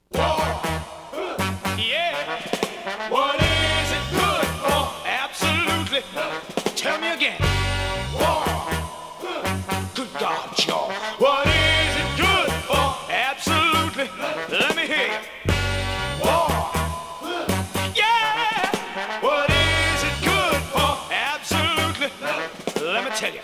Yeah. What is it good for? Absolutely. Tell me again. Good God, y'all. What is it good for? Absolutely. Let me hear you. Yeah. What is it good for? Absolutely. Let me tell you.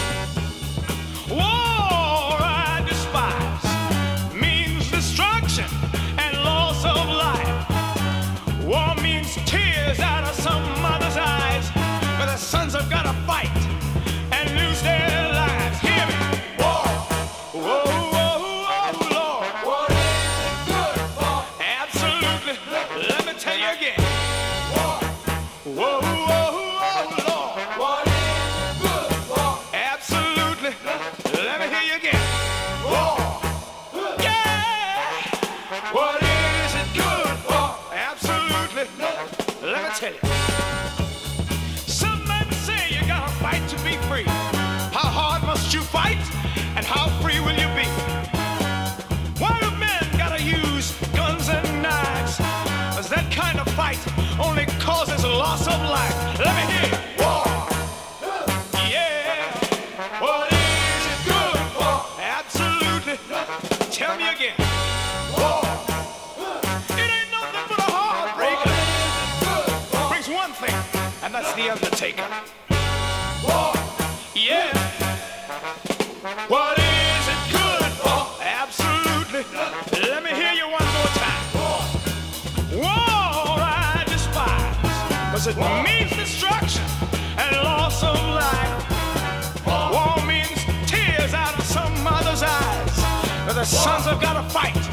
War I despise means destruction and loss of life. War means tears out of some mother's eyes, but the sons have got to fight and lose their lives. Hear me. War. Whoa, whoa, whoa, Lord. What is it good for? Absolutely. Let me tell you again. War. Whoa, whoa, whoa, Lord. What is it good for? Absolutely. Let me hear you again. War. Yeah. What is it good for? Absolutely. Let me tell you. Some men say you gotta fight to be free. How hard must you fight? And how free will you be? Why do men gotta use guns and knives? 'Cause that kind of fight only causes loss of life. Let me hear you. War. Yeah. What is it good for? Absolutely. Tell me again. War. It ain't nothing but a heartbreaker. Brings one thing, and that's the undertaker. War. Yeah. What is it good for? Absolutely. Let me hear you one more time. War I despise, 'cause it means destruction and loss of life. War means tears out of some mother's eyes, but the sons have got to fight